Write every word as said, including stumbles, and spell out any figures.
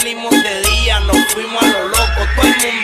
salimos de día, nos fuimos a lo loco. Todo el mundo